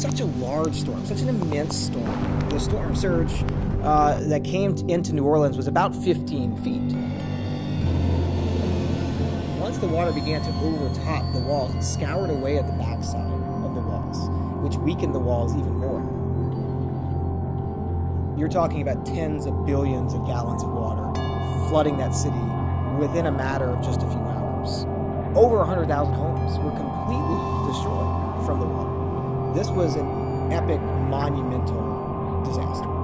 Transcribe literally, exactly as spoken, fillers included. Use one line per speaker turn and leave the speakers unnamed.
such a large storm, such an immense storm. The storm surge uh, that came into New Orleans was about fifteen feet. Once the water began to overtop the walls, it scoured away at the backside of the walls, which weakened the walls even more. You're talking about tens of billions of gallons of water flooding that city within a matter of just a few hours. Over one hundred thousand homes were completely destroyed from the water. This was an epic, monumental disaster.